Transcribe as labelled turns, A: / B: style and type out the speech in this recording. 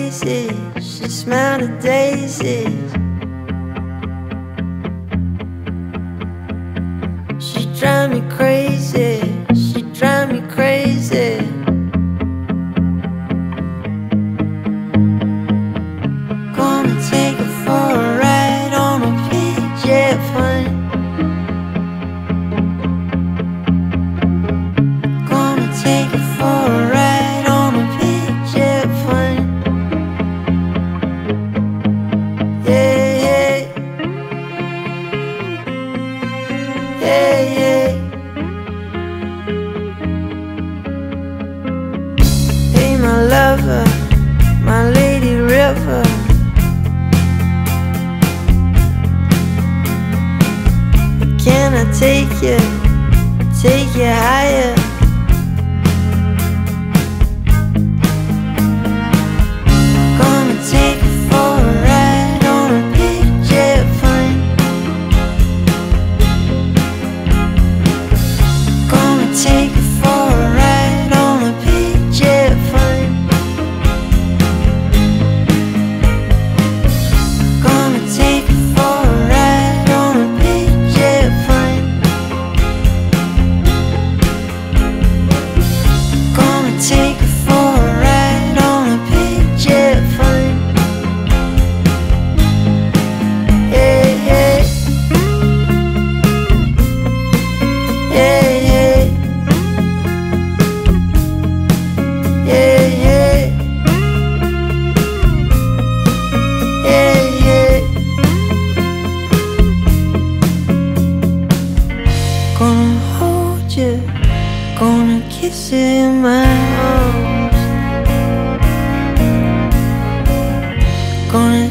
A: crazy. She smelled the daisies. She drive me crazy. She drive me crazy. Gonna take her for a ride on a PJ fun. Gonna take her for a ride on a PJ fun. Yeah, yeah. Yeah, yeah. Hey, my lover, my lady river. Can I take you higher? Gonna take you for a ride on a PJ fun. Gonna take you for a ride on a PJ fun. Gonna take you for a ride on a PJ fun. Gonna take you for a ride on a PJ fun. Yeah, yeah. Yeah, yeah. Yeah, yeah. Yeah, yeah. Gonna hold you, gonna kiss you in my arms. Gonna